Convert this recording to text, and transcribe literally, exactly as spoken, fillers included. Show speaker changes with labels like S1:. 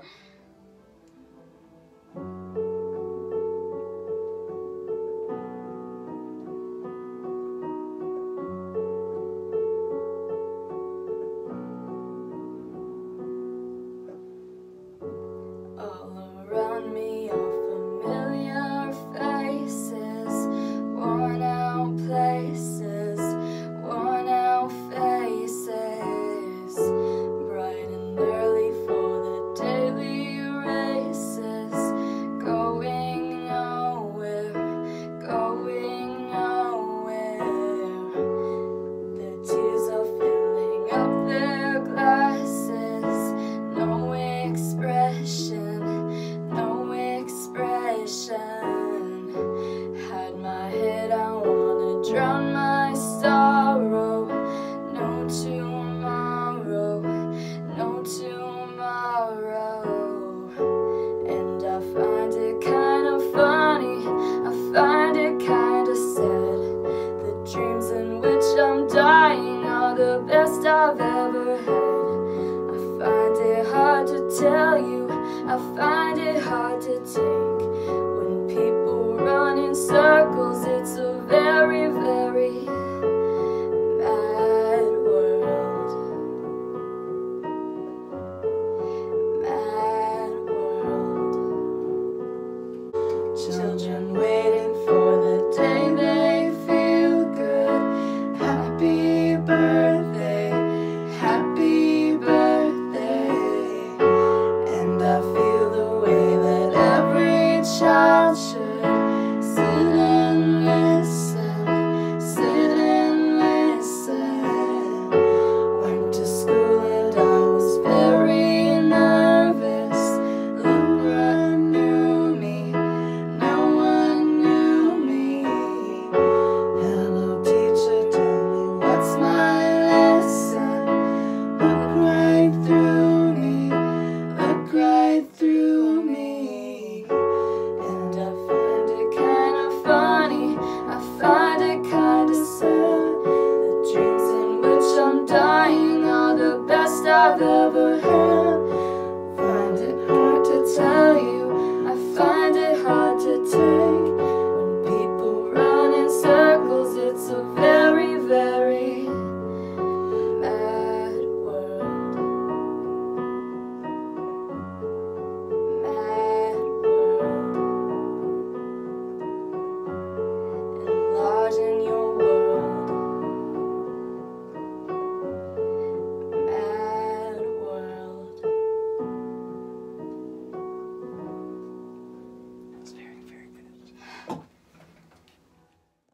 S1: All around me are familiar faces, worn out places, worn out faces, bright and early for the daily races, going nowhere, going nowhere. Their tears are filling up their glasses, no expression, no expression. Had my head, I wanna drown my sorrow. No tomorrow, no tomorrow. And I find it kind of funny, I find it kind of sad. The dreams in which I'm dying are the best I've ever had. I find it hard to tell you, I find it hard to take.